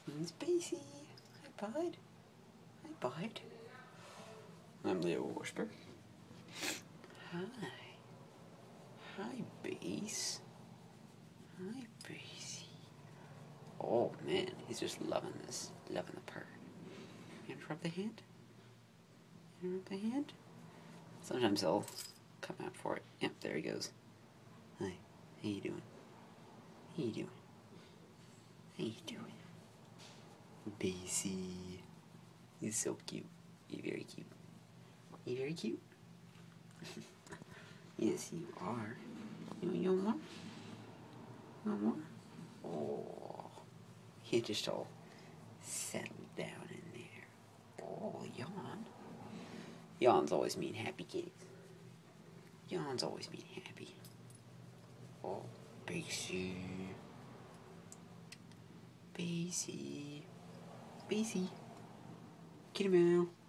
It's Basie. Hi, bud. Hi, bud. I'm Leo Whisper. Hi. Hi, Base. Hi, Basie. Oh, man, he's just loving this. Loving the purr. Interrupt the hand? Interrupt the hand? Sometimes he'll come out for it. Yep, there he goes. Hi. How you doing? How you doing? How you doing? Basie. He's so cute. You're very cute. You're very cute. Yes, you are. You want more? You want more? Oh. You just all settle down in there. Oh, yawn. Yawns always mean happy kitties. Yawns always mean happy. Oh, Basie. Basie. Basie. Kitty meow.